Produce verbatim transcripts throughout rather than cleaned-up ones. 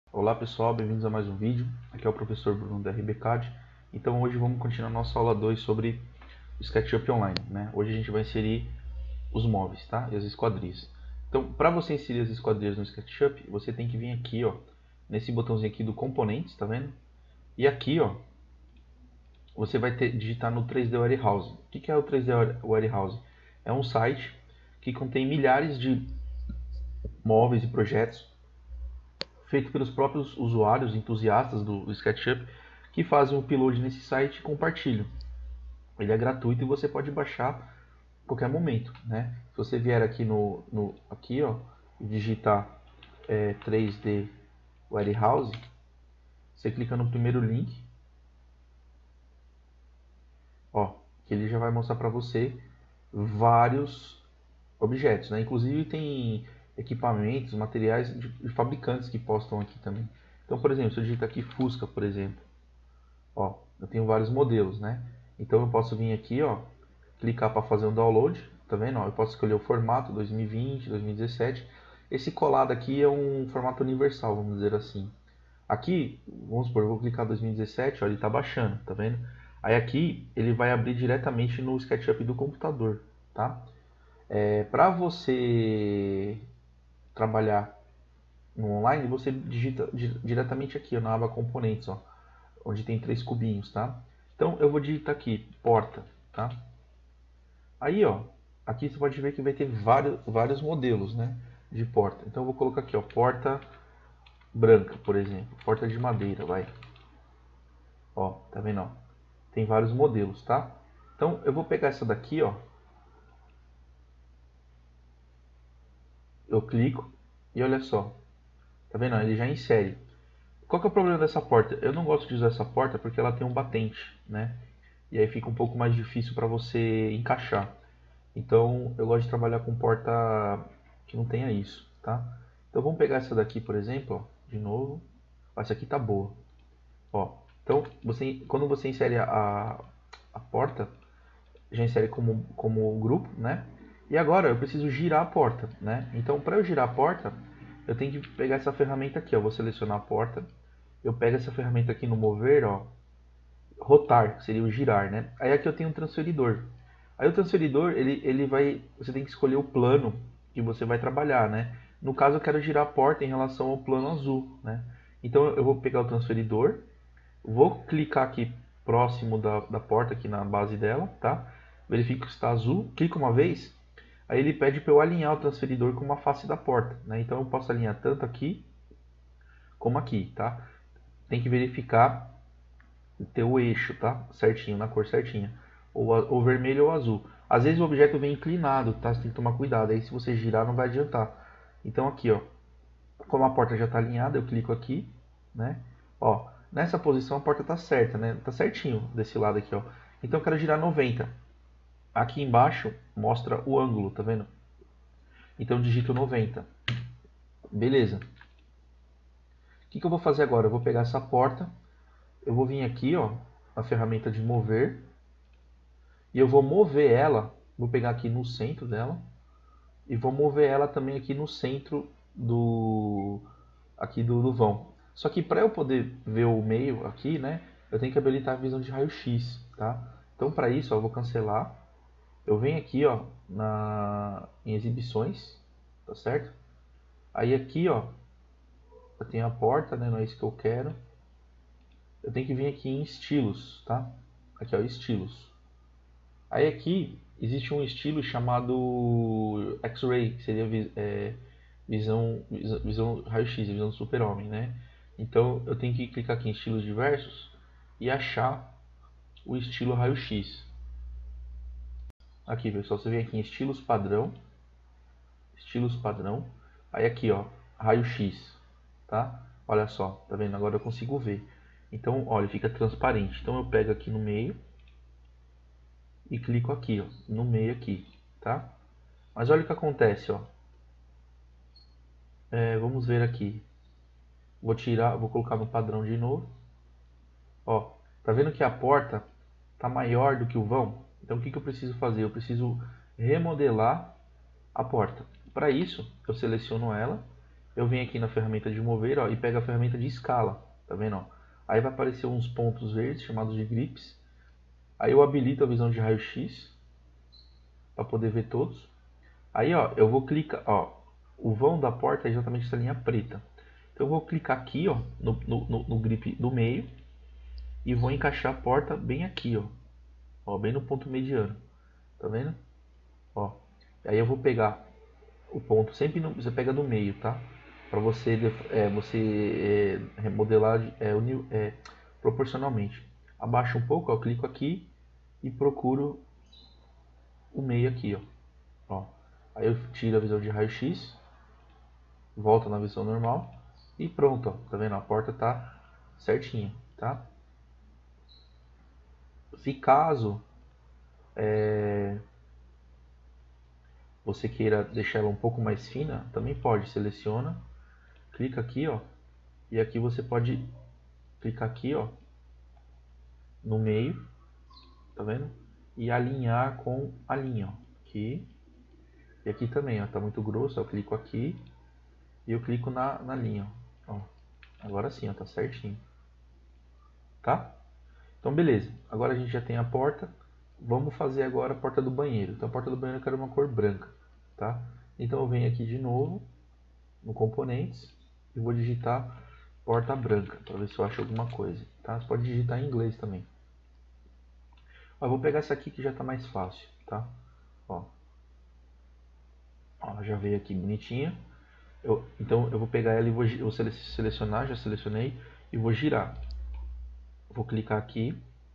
Olá pessoal, bem-vindos a mais um vídeo. Aqui é o professor Bruno da R B C A D. Então hoje vamos continuar nossa aula dois sobre o SketchUp Online, né? Hoje a gente vai inserir os móveis, tá? E as esquadrias. Então, para você inserir as esquadrias no SketchUp, você tem que vir aqui, ó, nesse botãozinho aqui do componentes, tá vendo? E aqui, ó, você vai ter, digitar no três D Warehouse. O que é o três D Warehouse? É um site que contém milhares de móveis e projetos feito pelos próprios usuários entusiastas do SketchUp que fazem o upload nesse site e compartilham. Ele é gratuito e você pode baixar a qualquer momento, né? Se você vier aqui no, no aqui, ó, e digitar é, três D Warehouse, você clica no primeiro link, ó, que ele já vai mostrar para você vários objetos, né? Inclusive tem equipamentos, materiais de, de fabricantes que postam aqui também. Então, por exemplo, se eu digitar aqui Fusca, por exemplo, ó, eu tenho vários modelos, né? Então eu posso vir aqui, ó, clicar para fazer um download, tá vendo? Ó, eu posso escolher o formato dois mil e vinte, dois mil e dezessete. Esse colado aqui é um formato universal, vamos dizer assim. Aqui, vamos supor, eu vou clicar dois mil e dezessete, ó, ele está baixando, tá vendo? Aí aqui ele vai abrir diretamente no SketchUp do computador, tá? É, para você trabalhar no online, você digita diretamente aqui, ó, na aba componentes, ó, onde tem três cubinhos, tá? Então eu vou digitar aqui, porta, tá? Aí, ó, aqui você pode ver que vai ter vários, vários modelos, né, de porta. Então eu vou colocar aqui, ó, porta branca, por exemplo, porta de madeira, vai. Ó, tá vendo, ó? Tem vários modelos, tá? Então eu vou pegar essa daqui, ó. Eu clico e olha só. Tá vendo? Ele já insere. Qual que é o problema dessa porta? Eu não gosto de usar essa porta porque ela tem um batente, né? E aí fica um pouco mais difícil para você encaixar. Então eu gosto de trabalhar com porta que não tenha isso, tá? Então vamos pegar essa daqui, por exemplo, ó, de novo. Ó, essa aqui tá boa. Ó, então você, quando você insere a, a porta, já insere como, como grupo, né? E agora eu preciso girar a porta, né? Então para eu girar a porta, eu tenho que pegar essa ferramenta aqui, ó. Vou selecionar a porta. Eu pego essa ferramenta aqui no mover, ó. Rotar, que seria o girar, né? Aí aqui eu tenho um transferidor. Aí o transferidor, ele, ele vai, você tem que escolher o plano que você vai trabalhar, né? No caso eu quero girar a porta em relação ao plano azul, né? Então eu vou pegar o transferidor, vou clicar aqui próximo da, da porta, aqui na base dela, tá? Verifico que está azul, clico uma vez, aí ele pede para eu alinhar o transferidor com uma face da porta, né? Então eu posso alinhar tanto aqui como aqui, tá? Tem que verificar ter o eixo, tá? Certinho, na cor certinha. Ou, ou vermelho ou azul. Às vezes o objeto vem inclinado, tá? Você tem que tomar cuidado. Aí se você girar não vai adiantar. Então aqui, ó. Como a porta já está alinhada, eu clico aqui, né? Ó, nessa posição a porta está certa, né? Tá certinho desse lado aqui, ó. Então eu quero girar noventa. Aqui embaixo mostra o ângulo, tá vendo? Então eu digito noventa. Beleza. O que, que eu vou fazer agora? Eu vou pegar essa porta, eu vou vir aqui, ó, na ferramenta de mover, e eu vou mover ela, vou pegar aqui no centro dela, e vou mover ela também aqui no centro do aqui do, do vão. Só que para eu poder ver o meio aqui, né, eu tenho que habilitar a visão de raio-x, tá? Então para isso, ó, eu vou cancelar. Eu venho aqui, ó, na em exibições, tá certo? Aí aqui, ó, eu tenho a porta, né, não é isso que eu quero. Eu tenho que vir aqui em estilos, tá? Aqui, ó, estilos. Aí aqui existe um estilo chamado X-Ray, que seria é, visão, visão, visão raio-x, visão do super-homem, né? Então eu tenho que clicar aqui em estilos diversos e achar o estilo raio-x. Aqui, pessoal, você vem aqui em estilos padrão, estilos padrão, aí aqui, ó, raio-x, tá? Olha só, tá vendo? Agora eu consigo ver. Então, olha, fica transparente. Então eu pego aqui no meio e clico aqui, ó, no meio aqui, tá? Mas olha o que acontece, ó. É, vamos ver aqui. Vou tirar, vou colocar no padrão de novo. Ó, tá vendo que a porta tá maior do que o vão? Então o que, que eu preciso fazer? Eu preciso remodelar a porta. Para isso, eu seleciono ela, eu venho aqui na ferramenta de mover, ó, e pego a ferramenta de escala, tá vendo, ó? Aí vai aparecer uns pontos verdes, chamados de grips. Aí eu habilito a visão de raio-x, para poder ver todos. Aí, ó, eu vou clicar, ó, o vão da porta é exatamente essa linha preta. Então eu vou clicar aqui, ó, no, no, no, no grip do meio, e vou encaixar a porta bem aqui, ó, ó, bem no ponto mediano, tá vendo? Ó, aí eu vou pegar o ponto, sempre no, você pega no meio, tá? Para você, é, você é, remodelar é, é, proporcionalmente. Abaixo um pouco, ó, eu clico aqui e procuro o meio aqui, ó. Ó. Aí eu tiro a visão de raio-x, volto na visão normal e pronto, ó. Tá vendo? A porta tá certinha, tá? Se caso é, você queira deixar ela um pouco mais fina, também pode. Seleciona, clica aqui, ó, e aqui você pode clicar aqui, ó, no meio, tá vendo? E alinhar com a linha, ó, aqui. E aqui também, ó, tá muito grosso, ó, eu clico aqui e eu clico na, na linha, ó. Agora sim, ó, tá certinho. Tá? Então beleza, agora a gente já tem a porta. Vamos fazer agora a porta do banheiro. Então a porta do banheiro eu quero uma cor branca, tá? Então eu venho aqui de novo no componentes e vou digitar porta branca para ver se eu acho alguma coisa, tá? Você pode digitar em inglês também. Ó, eu vou pegar essa aqui que já está mais fácil, tá? Ó. Ó, já veio aqui bonitinha. Eu, então eu vou pegar ela e vou, vou selecionar, já selecionei e vou girar. Vou clicar aqui.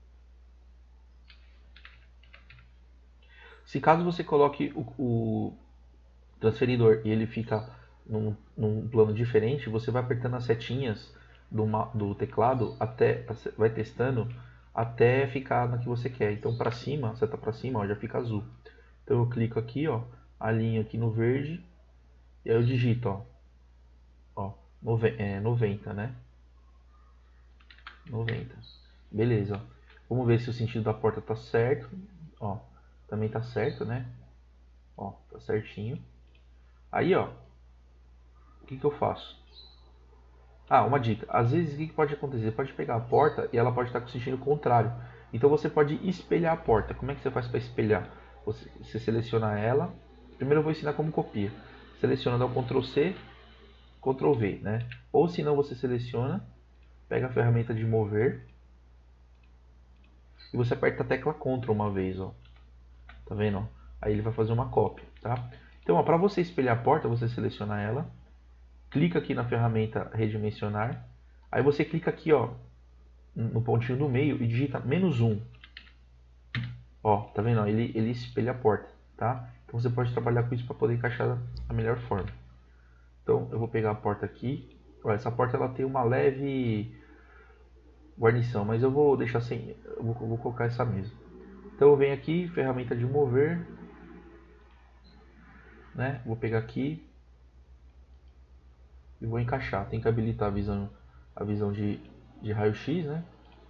Se caso você coloque o, o transferidor e ele fica num, num plano diferente, você vai apertando as setinhas do, do teclado, até vai testando até ficar na que você quer. Então para cima, seta para cima, ó, já fica azul. Então eu clico aqui, ó, alinho aqui no verde e aí eu digito, ó, ó é, noventa, né? noventa. Beleza, ó. Vamos ver se o sentido da porta tá certo. Ó, também tá certo, né? Ó, tá certinho. Aí, ó, o que que eu faço? Ah, uma dica. Às vezes o que que pode acontecer? Pode pegar a porta e ela pode estar com o sentido contrário. Então você pode espelhar a porta. Como é que você faz para espelhar? Você, você seleciona ela. Primeiro eu vou ensinar como copia. Seleciona, dá o control C, control V, né? Ou se não, você seleciona, pega a ferramenta de mover e você aperta a tecla control uma vez, ó. Tá vendo? Ó? Aí ele vai fazer uma cópia, tá? Então, para você espelhar a porta, você seleciona ela, clica aqui na ferramenta redimensionar, aí você clica aqui, ó, no pontinho do meio e digita menos um. Ó, tá vendo? Ó, ele, ele espelha a porta, tá? Então você pode trabalhar com isso para poder encaixar da melhor forma. Então eu vou pegar a porta aqui. Ó, essa porta ela tem uma leve guarnição, mas eu vou deixar sem, eu vou, eu vou colocar essa mesmo. Então eu venho aqui, ferramenta de mover, né? Vou pegar aqui e vou encaixar. Tem que habilitar a visão, a visão de, de raio-x, né?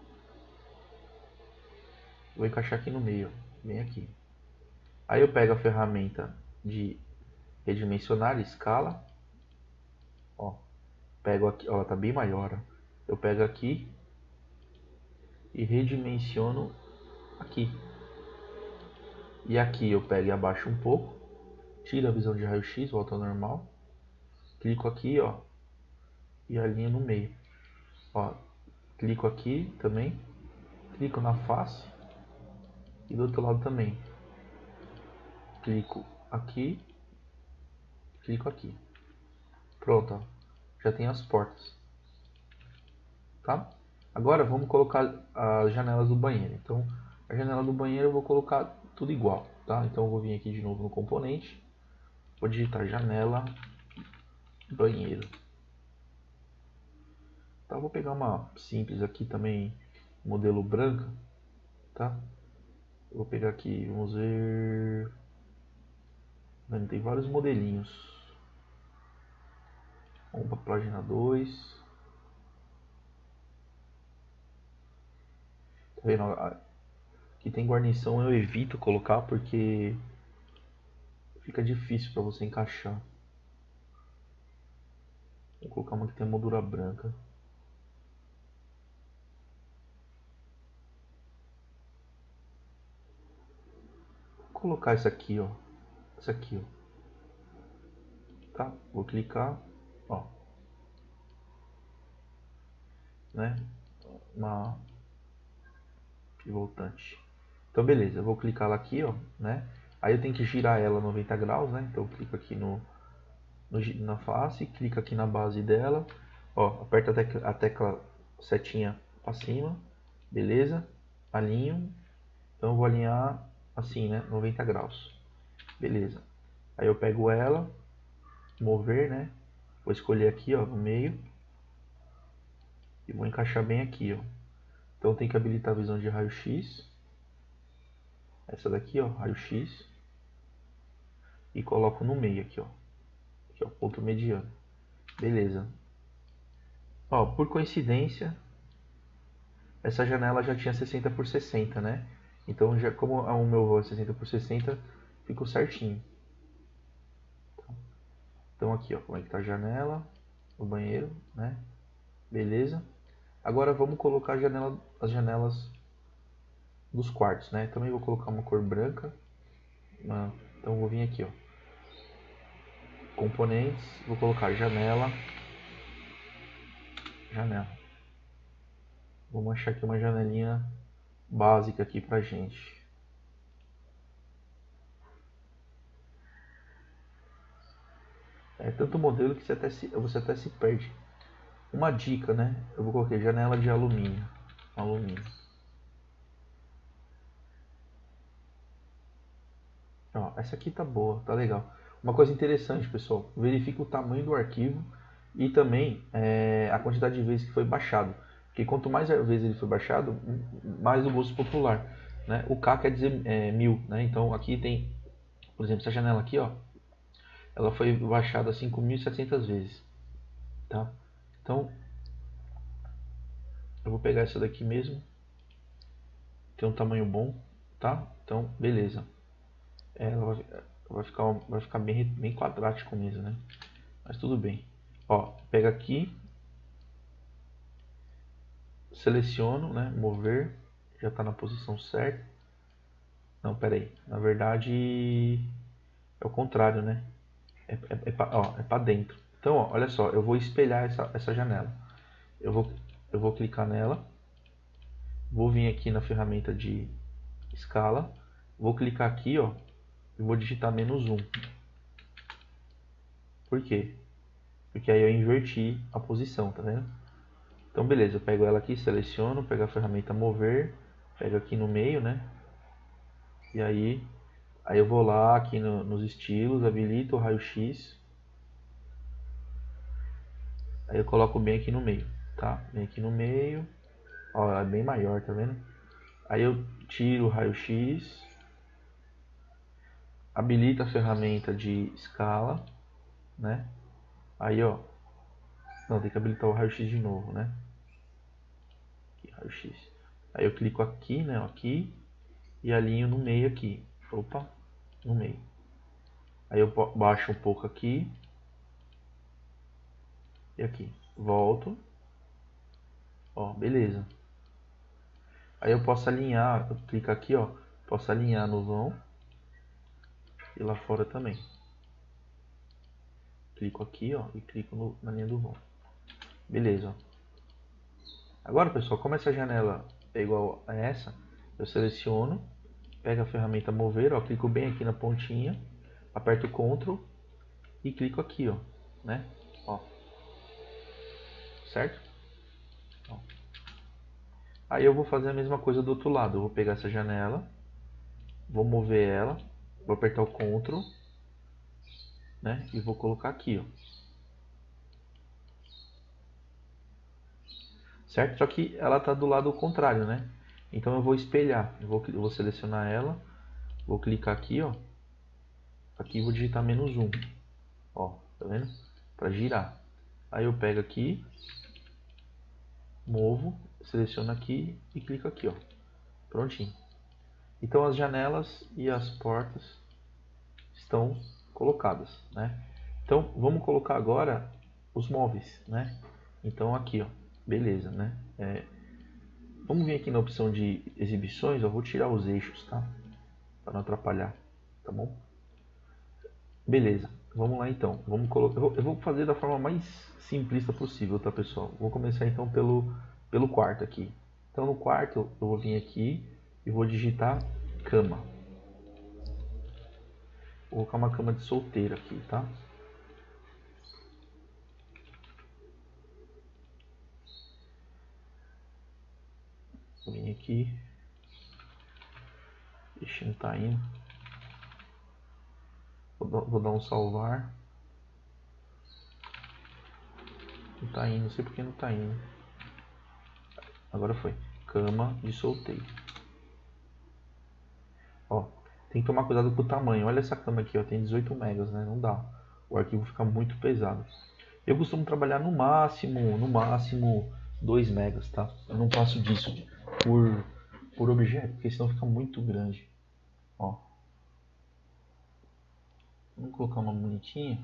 Vou encaixar aqui no meio, bem aqui. Aí eu pego a ferramenta de redimensionar, escala. Ó, pego aqui, ó, ela tá bem maior. Ó. Eu pego aqui e redimensiono aqui. E aqui eu pego e abaixo um pouco, tiro a visão de raio-x, volta ao normal. Clico aqui, ó, e alinho no meio. Ó, clico aqui também, clico na face e do outro lado também. Clico aqui, clico aqui. Pronto, ó, já tem as portas. Tá? Agora vamos colocar as janelas do banheiro. Então, a janela do banheiro eu vou colocar tudo igual, tá? Então eu vou vir aqui de novo no componente, vou digitar janela banheiro. Tá, vou pegar uma simples aqui também, modelo branca, tá? Eu vou pegar aqui, vamos ver, tem vários modelinhos. Vamos para a página dois. Tá vendo? Aqui tem guarnição, eu evito colocar porque fica difícil para você encaixar. Vou colocar uma que tem moldura branca. Vou colocar essa aqui, ó. Essa aqui, ó. Tá? Vou clicar, ó. Né? Uma pivotante. Então beleza, eu vou clicar ela aqui, ó, né? Aí eu tenho que girar ela noventa graus, né? Então eu clico aqui no, no na face, clico aqui na base dela, ó, aperta a tecla, a tecla setinha para cima, beleza? Alinho. Então eu vou alinhar assim, né? noventa graus. Beleza. Aí eu pego ela, mover, né? Vou escolher aqui, ó, no meio e vou encaixar bem aqui, ó. Então tem que habilitar a visão de raio-x. Essa daqui, ó, raio-x. E coloco no meio aqui, ó. Aqui, ó, ponto mediano. Beleza. Ó, por coincidência, essa janela já tinha sessenta por sessenta, né? Então, já, como o meu voo é sessenta por sessenta, ficou certinho. Então aqui, ó, como é que tá a janela, o banheiro, né? Beleza. Agora vamos colocar a janela, as janelas dos quartos, né? Também vou colocar uma cor branca. Então vou vir aqui, ó, componentes, vou colocar janela, janela. Vamos achar aqui uma janelinha básica aqui pra gente. É tanto modelo que você até se, você até se perde. Uma dica, né? Eu vou colocar janela de alumínio. Alumínio. Ó, essa aqui tá boa, tá legal. Uma coisa interessante, pessoal, verifica o tamanho do arquivo e também é, a quantidade de vezes que foi baixado. Porque quanto mais vezes ele foi baixado, mais o gosto popular. Né? O K quer dizer é, mil, né? Então aqui tem, por exemplo, essa janela aqui, ó, ela foi baixada cinco mil e setecentas vezes. Tá? Então, eu vou pegar essa daqui mesmo. Tem um tamanho bom, tá? Então, beleza. Ela vai, vai ficar, vai ficar bem, bem quadrático mesmo, né? Mas tudo bem. Ó, pega aqui, seleciono, né? Mover, já está na posição certa. Não, pera aí. Na verdade, é o contrário, né? É, é, é para é dentro. Então, ó, olha só, eu vou espelhar essa, essa janela. Eu vou, eu vou clicar nela. Vou vir aqui na ferramenta de escala. Vou clicar aqui, ó. E vou digitar menos um. Por quê? Porque aí eu inverti a posição, tá vendo? Então beleza, eu pego ela aqui, seleciono, pego a ferramenta mover, pego aqui no meio, né? E aí, aí eu vou lá aqui no, nos estilos, habilito o raio-x. Aí eu coloco bem aqui no meio, tá? Bem aqui no meio. Ó, ela é bem maior, tá vendo? Aí eu tiro o raio-x. Habilito a ferramenta de escala, né? Aí, ó. Não, tem que habilitar o raio-x de novo, né? Aqui, raio-x. Aí eu clico aqui, né? Aqui. E alinho no meio aqui. Opa, no meio. Aí eu baixo um pouco aqui. E aqui. Volto. Ó, beleza. Aí eu posso alinhar, eu clico aqui, ó. Posso alinhar no vão. E lá fora também. Clico aqui, ó. E clico no, na linha do vão. Beleza, ó. Agora, pessoal, como essa janela é igual a essa, eu seleciono. Pego a ferramenta mover, ó. Clico bem aqui na pontinha. Aperto Ctrl. E clico aqui, ó. Né? Ó. Certo? Ó. Aí eu vou fazer a mesma coisa do outro lado. Eu vou pegar essa janela, vou mover ela, vou apertar o Ctrl, né? E vou colocar aqui, ó. Certo? Só que ela tá do lado contrário, né? Então eu vou espelhar. Eu vou, eu vou selecionar ela, vou clicar aqui, ó. Aqui vou digitar menos um. Ó, tá vendo? Para girar. Aí eu pego aqui, movo, seleciono aqui e clico aqui, ó. Prontinho. Então as janelas e as portas estão colocadas, né? Então vamos colocar agora os móveis, né? Então aqui, ó, beleza, né? É, vamos vir aqui na opção de exibições, eu vou tirar os eixos, tá? Para não atrapalhar, tá bom? Beleza, vamos lá então. Vamos colocar, eu vou fazer da forma mais simplista possível, tá, pessoal? Vou começar então pelo, pelo quarto aqui. Então no quarto eu vou vir aqui e vou digitar cama. Vou colocar uma cama de solteiro aqui, tá? Vou vir aqui. Ixi, não tá indo. Vou, vou dar um salvar. Não tá indo, não sei porque não tá indo. Agora foi. Cama de solteiro. Ó, tem que tomar cuidado com o tamanho. Olha essa cama aqui, ó, tem dezoito megas, né? Não dá. O arquivo fica muito pesado. Eu costumo trabalhar no máximo, no máximo dois megas, tá? Eu não passo disso por, por objeto, porque senão fica muito grande. Ó. Vamos colocar uma bonitinha.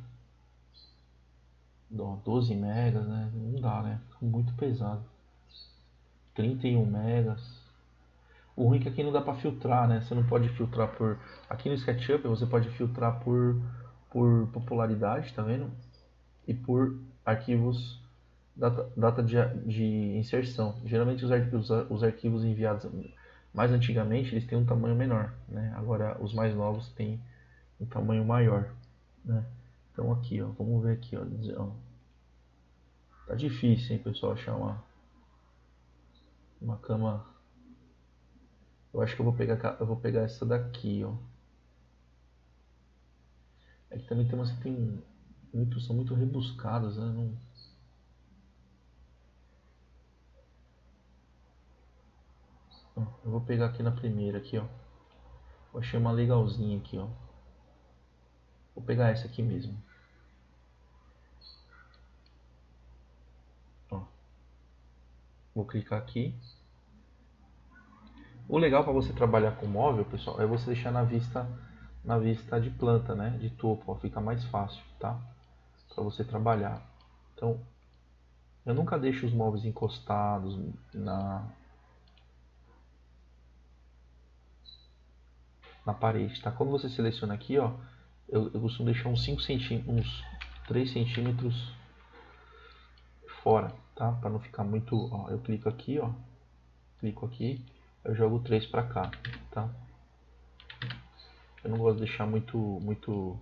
doze megas, né? Não dá, né? Fica muito pesado. trinta e um megas. O ruim é que aqui não dá para filtrar, né? Você não pode filtrar por... Aqui no SketchUp você pode filtrar por, por popularidade, tá vendo? E por arquivos, data, data de, de inserção. Geralmente os arquivos, os arquivos enviados mais antigamente, eles têm um tamanho menor, né? Agora os mais novos têm um tamanho maior, né? Então aqui, ó, vamos ver aqui, ó. Tá difícil, hein, pessoal, achar uma, uma cama. Eu acho que eu vou pegar, eu vou pegar essa daqui, ó. É que também tem umas que tem muito, são muito rebuscadas, né? Não... Eu vou pegar aqui na primeira, aqui, ó. Eu achei uma legalzinha aqui, ó. Vou pegar essa aqui mesmo. Ó. Vou clicar aqui. O legal para você trabalhar com móvel, pessoal, é você deixar na vista, na vista de planta, né? De topo, ó. Fica mais fácil, tá? Para você trabalhar. Então, eu nunca deixo os móveis encostados na na parede, tá? Quando você seleciona aqui, ó, eu, eu costumo deixar uns cinco centímetros, uns três centímetros fora, tá? Para não ficar muito, ó, eu clico aqui, ó, clico aqui, eu jogo três para cá, tá? Eu não gosto de deixar muito, muito,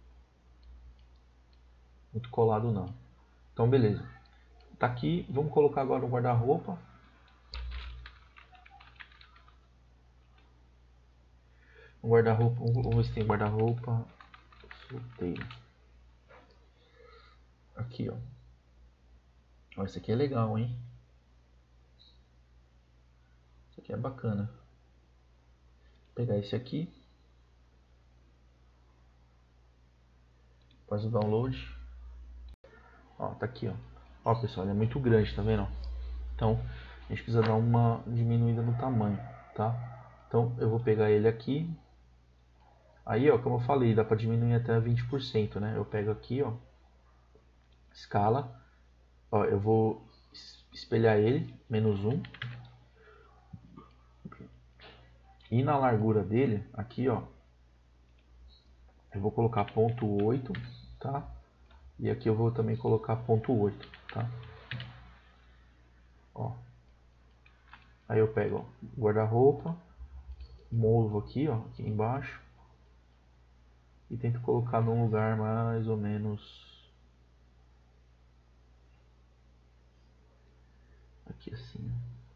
muito colado não. Então beleza. Tá aqui, vamos colocar agora o guarda-roupa. Um guarda-roupa, vamos ver se tem guarda-roupa solteiro. Aqui, ó. Ó, esse aqui é legal, hein? Esse aqui é bacana. Vou pegar esse aqui. Faz o download. Ó, tá aqui, ó. Ó, pessoal, ele é muito grande, tá vendo? Então, a gente precisa dar uma diminuída no tamanho, tá? Então, eu vou pegar ele aqui. Aí, ó, como eu falei, dá para diminuir até vinte por cento, né? Eu pego aqui, ó, escala, ó, eu vou espelhar ele, menos um. E na largura dele, aqui, ó, eu vou colocar ponto oito, tá? E aqui eu vou também colocar ponto oito, tá? Ó. Aí eu pego, ó, guarda-roupa, movo aqui, ó, aqui embaixo. E tento colocar num lugar mais ou menos aqui assim.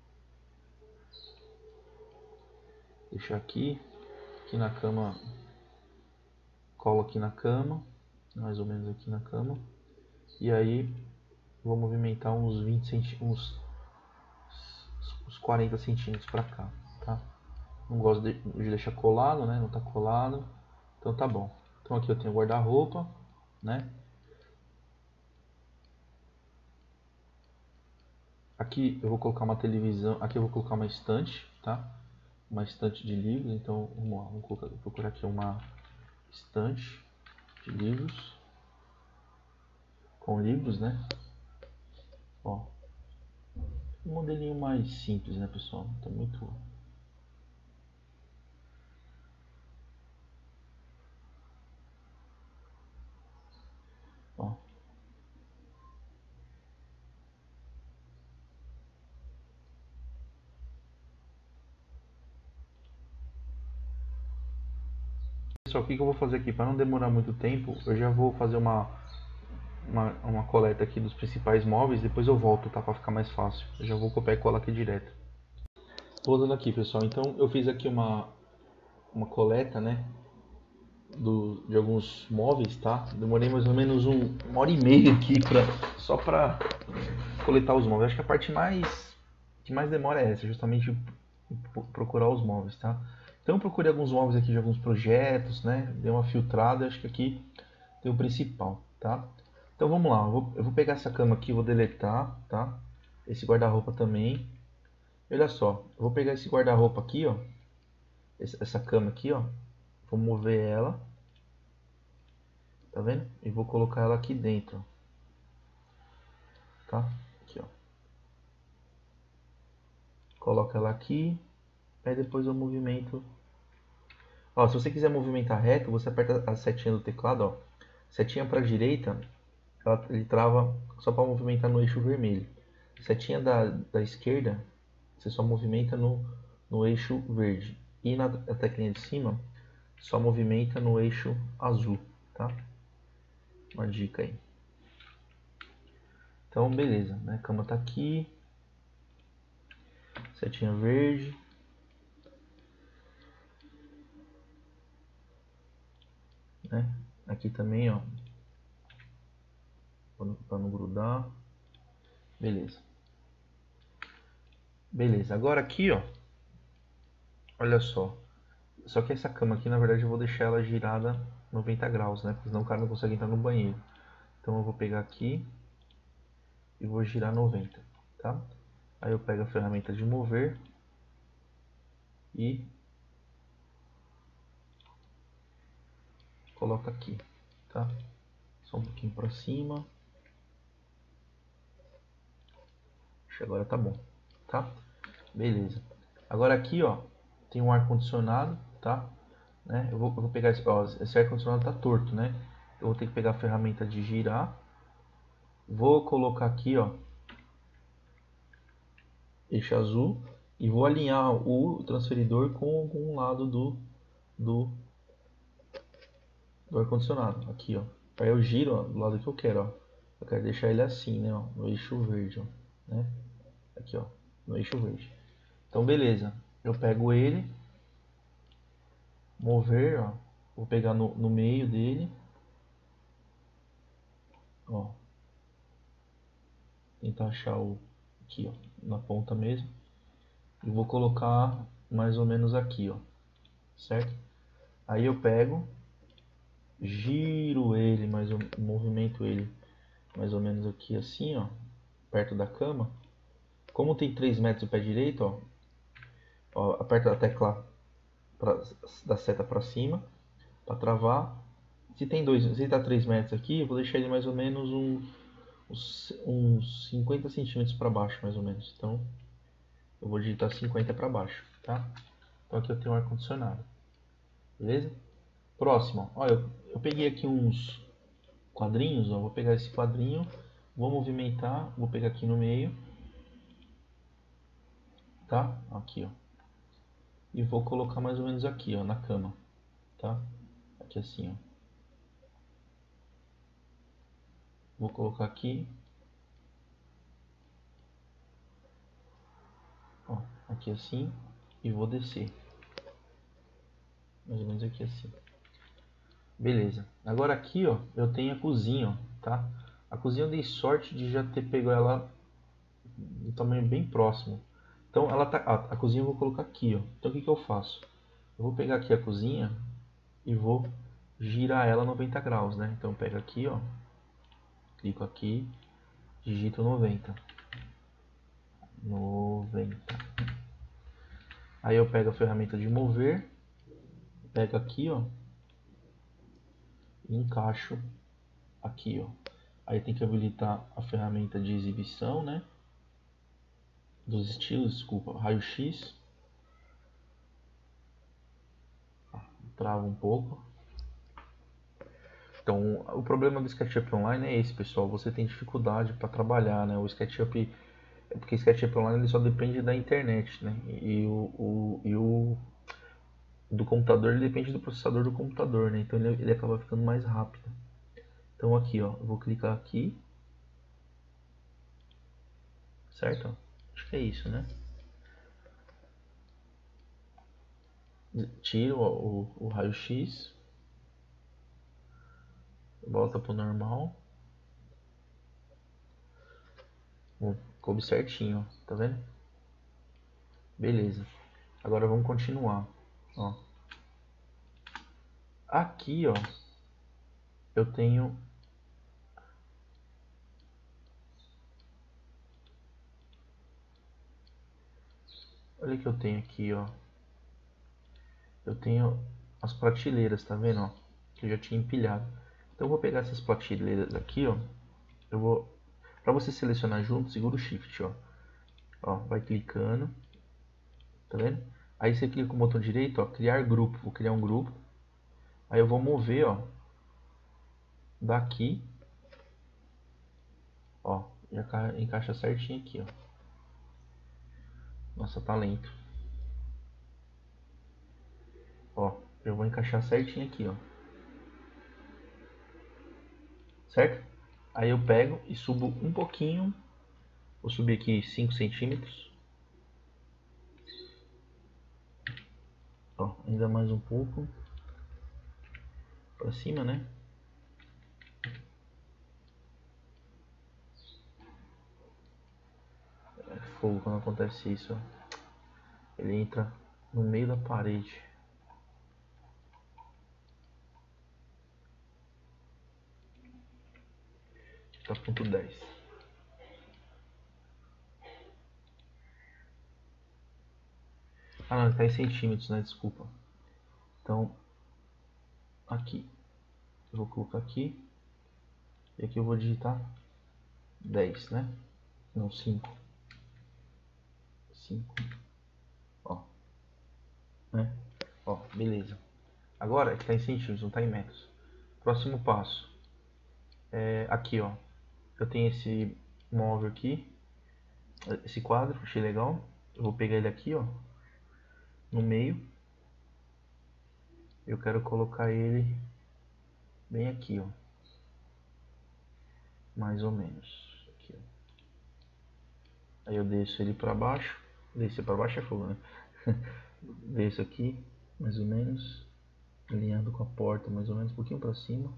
Deixar aqui, aqui na cama, colo aqui na cama, mais ou menos aqui na cama. E aí vou movimentar uns vinte centímetros, uns, uns quarenta centímetros para cá, tá? Não gosto de, de deixar colado, né? Não tá colado, então tá bom. Então aqui eu tenho guarda-roupa, né? Aqui eu vou colocar uma televisão, aqui eu vou colocar uma estante, tá? Uma estante de livros, então vamos lá, vamos colocar, vou procurar aqui uma estante de livros. com livros, né? Ó, um modelinho mais simples, né, pessoal? Não tá muito... Ó. Pessoal, o que que eu vou fazer aqui? Para não demorar muito tempo, eu já vou fazer uma, uma, uma coleta aqui dos principais móveis, depois eu volto, tá? Para ficar mais fácil. Eu já vou copiar e colar aqui direto. Voltando aqui, pessoal, então eu fiz aqui uma, uma coleta, né? Do, de alguns móveis, tá? Demorei mais ou menos um, uma hora e meia aqui pra, só para coletar os móveis. Acho que a parte mais que mais demora é essa, justamente procurar os móveis, tá? Então eu procurei alguns móveis aqui de alguns projetos, né? Dei uma filtrada, acho que aqui tem o principal, tá? Então vamos lá, eu vou, eu vou pegar essa cama aqui, vou deletar, tá? Esse guarda-roupa também. Olha só, eu vou pegar esse guarda-roupa aqui, ó. Essa cama aqui, ó. Vou mover ela. Tá vendo? E vou colocar ela aqui dentro. Tá? Aqui, ó. Coloca ela aqui. Aí depois eu movimento. Ó, se você quiser movimentar reto, você aperta a setinha do teclado, ó. Setinha para direita, ela, ele trava só para movimentar no eixo vermelho. Setinha da, da esquerda, você só movimenta no, no eixo verde. E na, na teclinha de cima, só movimenta no eixo azul, tá? Uma dica aí. Então, beleza, né? A cama tá aqui. Setinha verde. Né? Aqui também, ó. Para não grudar. Beleza. Beleza. Agora aqui, ó. Olha só. Só que essa cama aqui, na verdade, eu vou deixar ela girada noventa graus, né? Porque senão o cara não consegue entrar no banheiro. Então eu vou pegar aqui e vou girar noventa, tá? Aí eu pego a ferramenta de mover e coloco aqui, tá? Só um pouquinho para cima. Acho que agora tá bom, tá? Beleza. Agora aqui, ó, tem um ar condicionado, tá? Né? Eu vou, eu vou pegar esse, ó, esse ar condicionado tá torto, né? Eu vou ter que pegar a ferramenta de girar. Vou colocar aqui, ó, eixo azul e vou alinhar o transferidor com, com um lado do do, do ar condicionado. Aqui, ó. Aí eu giro, ó, do lado que eu quero, ó. Eu quero deixar ele assim, né, ó, no eixo verde, ó, né? Aqui, ó, no eixo verde. Então, beleza. Eu pego ele, mover, ó. Vou pegar no, no meio dele, ó. Tentar achar o aqui, ó, na ponta mesmo. E vou colocar mais ou menos aqui, ó. Certo? Aí eu pego, giro ele, mais ou, movimento ele mais ou menos aqui assim, ó, perto da cama. Como tem três metros o pé direito, ó, ó, aperta a tecla pra, da seta para cima para travar. Se tem dois, se está três metros aqui, eu vou deixar ele mais ou menos um, uns, uns cinquenta centímetros para baixo, mais ou menos. Então eu vou digitar cinquenta para baixo, tá? Então aqui eu tenho um ar condicionado, beleza? Próximo, ó, eu, eu peguei aqui uns quadrinhos, ó, vou pegar esse quadrinho, vou movimentar, vou pegar aqui no meio, tá? Aqui, ó, e vou colocar mais ou menos aqui, ó, na cama, tá? Aqui assim, ó. Vou colocar aqui, ó, aqui assim, e vou descer, mais ou menos aqui assim. Beleza. Agora aqui, ó, eu tenho a cozinha, ó, tá? A cozinha eu dei sorte de já ter pego ela de tamanho bem próximo. Então ela tá, a, a cozinha eu vou colocar aqui, ó. Então o que que eu faço? Eu vou pegar aqui a cozinha e vou girar ela noventa graus, né? Então eu pego aqui, ó, clico aqui, digito noventa. noventa. Aí eu pego a ferramenta de mover, pego aqui, ó, e encaixo aqui, ó. Aí tem que habilitar a ferramenta de exibição, né? Dos estilos, desculpa, raio-x. Trava um pouco. Então, o problema do SketchUp Online é esse, pessoal. Você tem dificuldade para trabalhar, né? O SketchUp, é porque o SketchUp Online ele só depende da internet, né? E o, o, e o do computador ele depende do processador do computador, né? Então ele, ele acaba ficando mais rápido. Então aqui, ó, eu vou clicar aqui, certo? Acho que é isso, né? Tiro o, o, o raio-x, volta pro normal. Bom, coube certinho, ó, tá vendo? Beleza. Agora vamos continuar, ó. Aqui, ó, eu tenho olha o que eu tenho aqui, ó. Eu tenho as prateleiras, tá vendo, ó? Que eu já tinha empilhado. Então eu vou pegar essas prateleiras aqui, ó. Eu vou, para você selecionar junto, segura o Shift, ó. Ó, vai clicando, tá vendo? Aí você clica com o botão direito, ó, criar grupo. Vou criar um grupo. Aí eu vou mover, ó, daqui, ó, já encaixa certinho aqui, ó. Nossa, tá lento. Ó, eu vou encaixar certinho aqui, ó. Certo? Aí eu pego e subo um pouquinho. Vou subir aqui cinco centímetros. Ó, ainda mais um pouco. Pra cima, né? É fogo quando acontece isso, ó. Ele entra no meio da parede. Tá ponto dez. Ah não, tá em centímetros, né? Desculpa. Então, aqui. Eu vou colocar aqui. E aqui eu vou digitar dez, né? Não, cinco. cinco. Ó. Né? Ó, beleza. Agora que tá em centímetros, não tá em metros. Próximo passo. É aqui, ó. Eu tenho esse móvel aqui. Esse quadro, achei legal. Eu vou pegar ele aqui, ó. No meio. Eu quero colocar ele bem aqui, ó. Mais ou menos. Aqui, ó. Aí eu desço ele para baixo. Descer para baixo é fogo, né? Desço aqui, mais ou menos. Alinhando com a porta, mais ou menos um pouquinho para cima.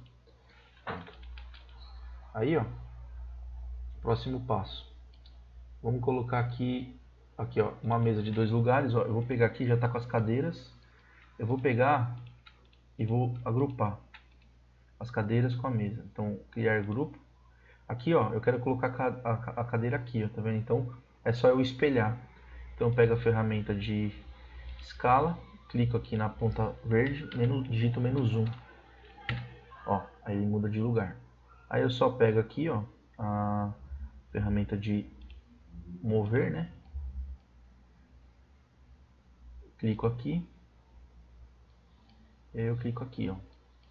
Aí, ó. Próximo passo. Vamos colocar aqui, aqui, ó, uma mesa de dois lugares. Ó. Eu vou pegar aqui, já tá com as cadeiras. Eu vou pegar e vou agrupar as cadeiras com a mesa. Então, criar grupo. Aqui, ó, eu quero colocar a cadeira aqui, ó, tá vendo? Então, é só eu espelhar. Então, eu pego a ferramenta de escala, clico aqui na ponta verde, menos, digito menos um. Ó, aí ele muda de lugar. Aí eu só pego aqui, ó, a ferramenta de mover, né? Clico aqui. E aí eu clico aqui, ó.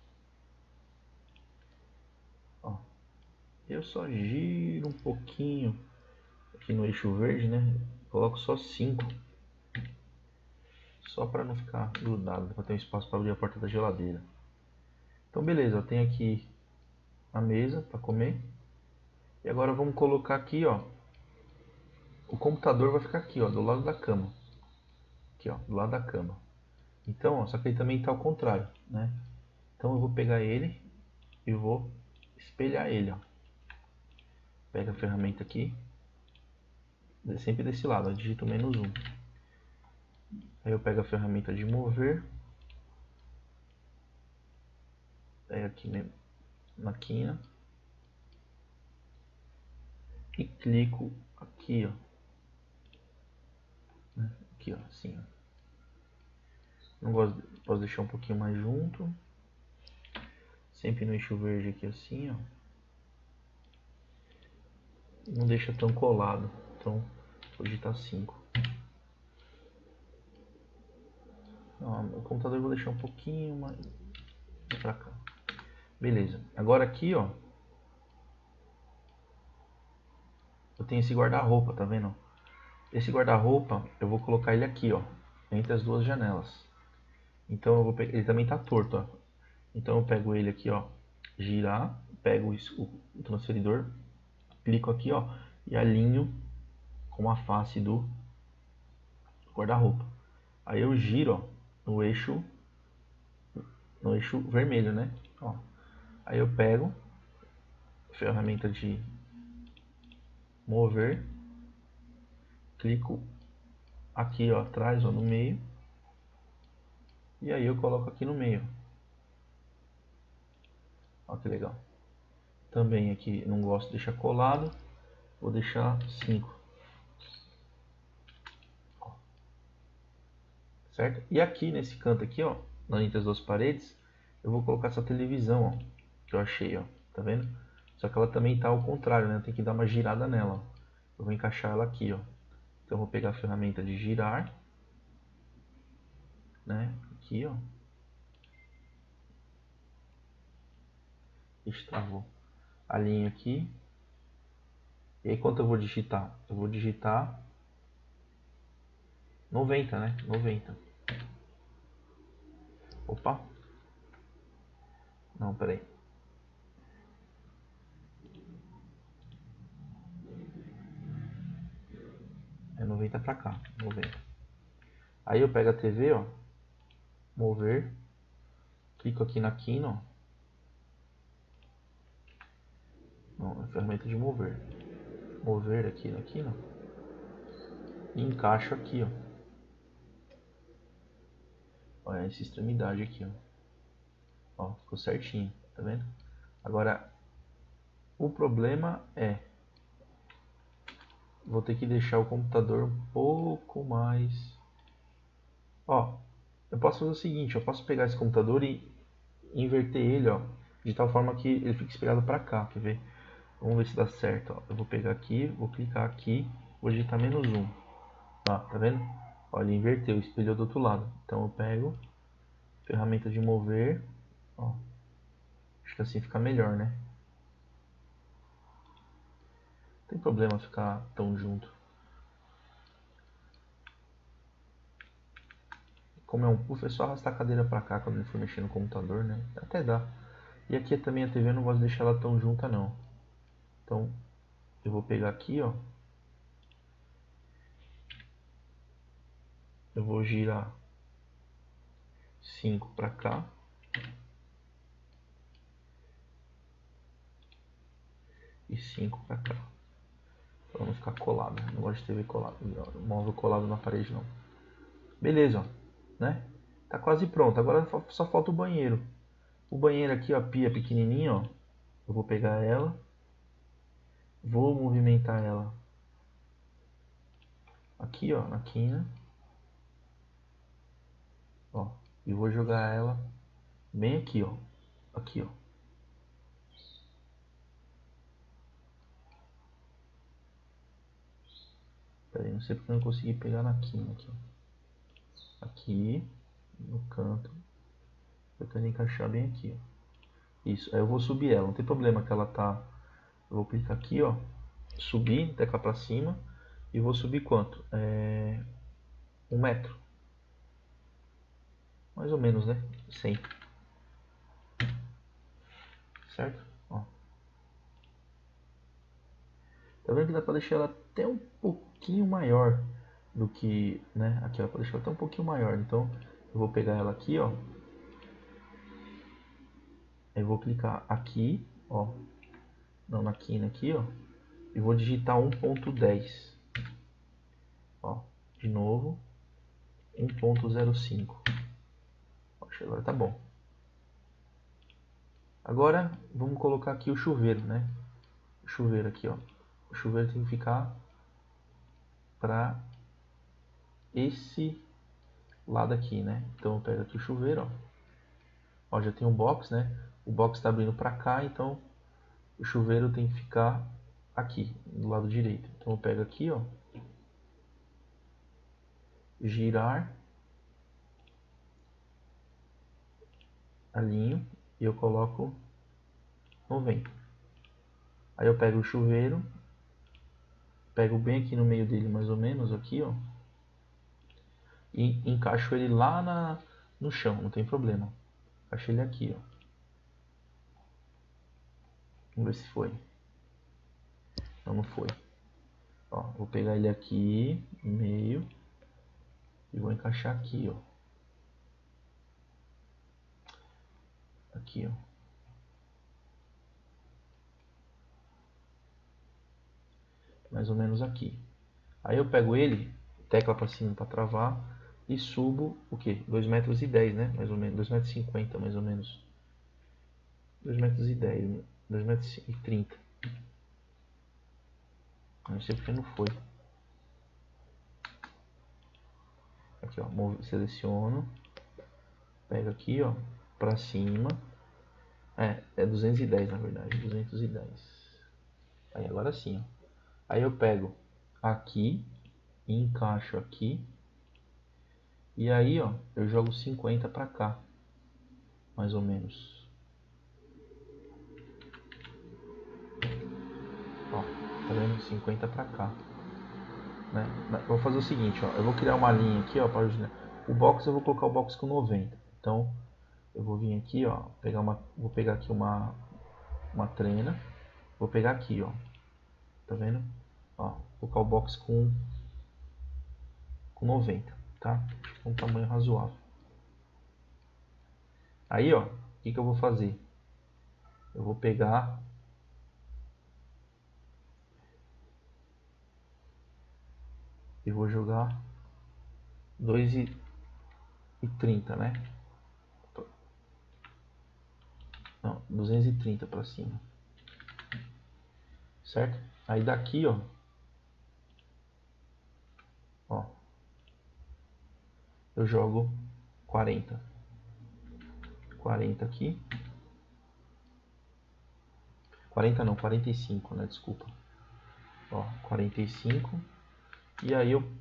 Ó. Eu só giro um pouquinho aqui no eixo verde, né? Coloco só cinco. Só para não ficar grudado, para ter um espaço para abrir a porta da geladeira. Então beleza, eu tenho aqui a mesa para comer. E agora vamos colocar aqui, ó. O computador vai ficar aqui, ó, do lado da cama. Aqui, ó, do lado da cama. Então, ó, só que ele também está ao contrário, né? Então eu vou pegar ele e vou espelhar ele, ó. Pega a ferramenta aqui. Sempre desse lado, ó, digito menos um. Aí eu pego a ferramenta de mover. Pego aqui na quina. E clico aqui, ó. Aqui, ó, assim, ó. Não gosto, posso deixar um pouquinho mais junto. Sempre no eixo verde aqui assim, ó. não deixa tão colado. Então, vou digitar cinco. Ó, o computador eu vou deixar um pouquinho mais pra cá. Beleza. Agora aqui, ó, eu tenho esse guarda-roupa, tá vendo? Esse guarda-roupa, eu vou colocar ele aqui, ó, entre as duas janelas. Então eu vou pegar, ele também tá torto, ó. Então eu pego ele aqui, ó, girar, pego o transferidor, clico aqui, ó, e alinho com a face do guarda-roupa. Aí eu giro, ó, no eixo no eixo vermelho, né? Ó. Aí eu pego a ferramenta de mover, clico aqui, ó, atrás, ó, no meio, e aí eu coloco aqui no meio. Ó que legal. Também aqui não gosto de deixar colado, vou deixar cinco. Certo? E aqui nesse canto aqui, ó, entre as duas paredes, eu vou colocar essa televisão, ó, que eu achei, ó, tá vendo? Só que ela também tá ao contrário, né? Tem que dar uma girada nela, ó. Eu vou encaixar ela aqui, ó. Então eu vou pegar a ferramenta de girar, né? Aqui, ó. Ixi, travou. Alinho aqui. E aí quanto eu vou digitar? Eu vou digitar noventa, né? noventa. Opa. Não, peraí. É noventa pra cá. noventa. Aí eu pego a T V, ó. Mover. Clico aqui na quina, ó. Não, é ferramenta de mover. Mover aqui na quina. E encaixo aqui, ó. Olha essa extremidade aqui, ó. Ó, ficou certinho, tá vendo? Agora, o problema é, vou ter que deixar o computador um pouco mais... Ó, eu posso fazer o seguinte, eu posso pegar esse computador e inverter ele, ó, de tal forma que ele fique espelhado para cá, quer ver? Vamos ver se dá certo, ó. Eu vou pegar aqui, vou clicar aqui, vou digitar menos um. Ó, tá vendo? Ó, ele inverteu, espelhou do outro lado. Então eu pego, ferramenta de mover, ó. Acho que assim fica melhor, né? Não tem problema ficar tão junto. Como é um puff, é só arrastar a cadeira pra cá quando ele for mexer no computador, né? Até dá. E aqui também a T V eu não gosto de deixar ela tão junta, não. Então, eu vou pegar aqui, ó. Eu vou girar cinco pra cá. E cinco pra cá. Pra não ficar colado. Não gosto de T V colado. Móvel colado na parede, não. Beleza, ó. Né? Tá quase pronto. Agora só falta o banheiro. O banheiro aqui, ó, a pia pequenininha, ó. Eu vou pegar ela. Vou movimentar ela aqui, ó, na quina. Ó. E vou jogar ela bem aqui, ó. Aqui, ó. Pera aí, não sei porque eu não consegui pegar na quina aqui, ó. Aqui, no canto. Eu quero encaixar bem aqui, ó. Isso, aí eu vou subir ela, não tem problema que ela tá... Eu vou clicar aqui, ó. Subir, tecla pra cima. E vou subir quanto? É... Um metro. Mais ou menos, né? cem. Certo? Ó. Tá vendo que dá pra deixar ela até um pouquinho maior do que, né? Aqui, ó, pra deixar ela até um pouquinho maior. Então, eu vou pegar ela aqui, ó. Eu vou clicar aqui, ó. Não, na quina aqui, ó. E vou digitar um ponto dez. Ó, de novo. um ponto zero cinco. Acho que agora tá bom. Agora, vamos colocar aqui o chuveiro, né? O chuveiro aqui, ó. O chuveiro tem que ficar para esse lado aqui, né? Então eu pego aqui o chuveiro, ó. Ó, já tem um box, né? O box está abrindo para cá, então o chuveiro tem que ficar aqui, do lado direito. Então eu pego aqui, ó, girar, alinho e eu coloco noventa. Aí eu pego o chuveiro, pego bem aqui no meio dele, mais ou menos, aqui, ó, e encaixo ele lá na, no chão, não tem problema. Encaixo ele aqui, ó. Vamos ver se foi. Não, não foi. Ó, vou pegar ele aqui, no meio, e vou encaixar aqui, ó. Aqui, ó. Mais ou menos aqui. Aí eu pego ele, tecla para cima para travar, e subo o que? dois metros e dez, né? Mais ou menos, dois metros e cinquenta, mais ou menos. dois metros e dez, dois metros e trinta. Não sei porque não foi. Aqui, ó, seleciono, pego aqui, ó, para cima. É, é duzentos e dez na verdade, duzentos e dez. Aí agora sim, ó. Aí eu pego aqui, encaixo aqui. E aí, ó, eu jogo cinquenta para cá, mais ou menos. Ó, tá vendo? cinquenta para cá. Né? Vou fazer o seguinte, ó, eu vou criar uma linha aqui, ó, para o box eu vou colocar o box com noventa. Então, eu vou vir aqui, ó, pegar uma, vou pegar aqui uma uma trena, vou pegar aqui, ó. Tá vendo? Ó, vou colocar o box com com noventa, tá? Um tamanho razoável. Aí, ó, o que que eu vou fazer? Eu vou pegar e vou jogar dois e trinta, né? Não, duzentos e trinta para cima. Certo? Aí daqui, ó, ó, eu jogo quarenta. quarenta aqui. quarenta não, quarenta e cinco, né? Desculpa. Ó, quarenta e cinco. E aí eu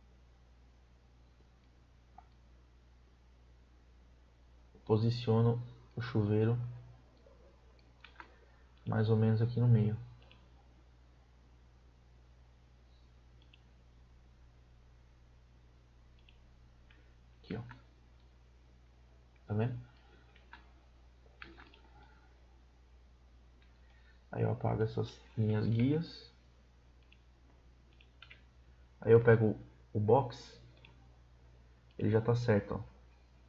posiciono o chuveiro mais ou menos aqui no meio. Aqui, ó. Tá vendo? Aí eu apago essas minhas guias. Aí eu pego o box. Ele já tá certo, ó.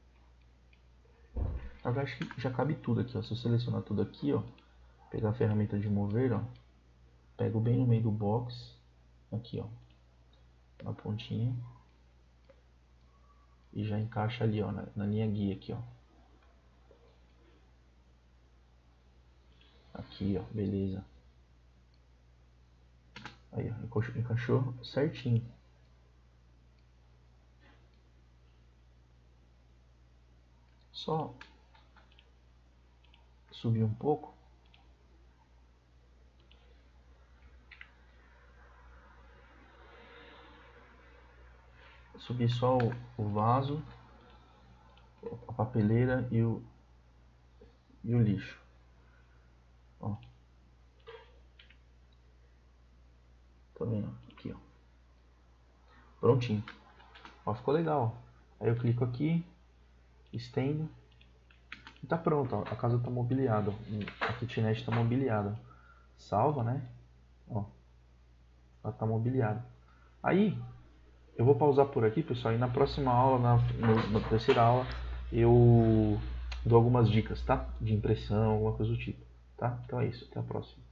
Agora acho que já cabe tudo aqui, ó. Se eu selecionar tudo aqui, ó, pegar a ferramenta de mover, ó, pego bem no meio do box, aqui, ó, na pontinha, e já encaixa ali, ó, na, na linha guia aqui, ó. Aqui, ó, beleza. Aí, ó, encaixou, encaixou certinho. Só subir um pouco. Subir só o, o vaso, a papeleira e o, e o lixo. Ó. Tá vendo? Aqui, ó. Prontinho. Ó, ficou legal. Ó. Aí eu clico aqui, estendo e tá pronto. Ó. A casa tá mobiliada. A kitnet tá mobiliada. Salva, né? Ó. Ela tá mobiliada. Aí eu vou pausar por aqui, pessoal, e na próxima aula, na, no, na terceira aula, eu dou algumas dicas, tá? De impressão, alguma coisa do tipo, tá? Então é isso, até a próxima.